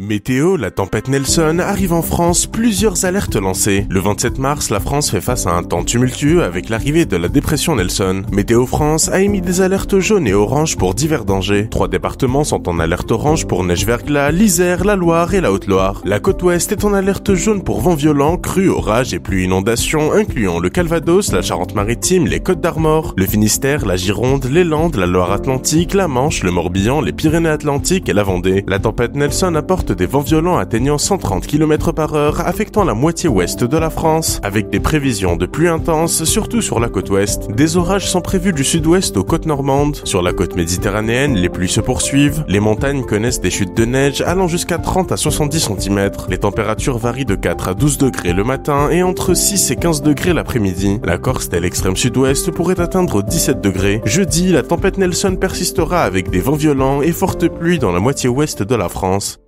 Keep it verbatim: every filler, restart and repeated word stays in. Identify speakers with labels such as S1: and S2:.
S1: Météo, la tempête Nelson arrive en France, plusieurs alertes lancées. Le vingt-sept mars, la France fait face à un temps tumultueux avec l'arrivée de la dépression Nelson. Météo France a émis des alertes jaunes et oranges pour divers dangers. Trois départements sont en alerte orange pour neige-verglas, l'Isère, la Loire et la Haute-Loire. La côte ouest est en alerte jaune pour vents violents, crues, orages et pluies inondations, incluant le Calvados, la Charente-Maritime, les Côtes d'Armor, le Finistère, la Gironde, les Landes, la Loire-Atlantique, la Manche, le Morbihan, les Pyrénées-Atlantiques et la Vendée. La tempête Nelson apporte des vents violents atteignant cent trente kilomètres par heure, affectant la moitié ouest de la France, avec des prévisions de pluies intenses, surtout sur la côte ouest. Des orages sont prévus du sud-ouest aux côtes normandes. Sur la côte méditerranéenne, les pluies se poursuivent. Les montagnes connaissent des chutes de neige allant jusqu'à trente à soixante-dix centimètres. Les températures varient de quatre à douze degrés le matin et entre six et quinze degrés l'après-midi. La Corse et l'extrême sud-ouest pourrait atteindre dix-sept degrés. Jeudi, la tempête Nelson persistera avec des vents violents et fortes pluies dans la moitié ouest de la France.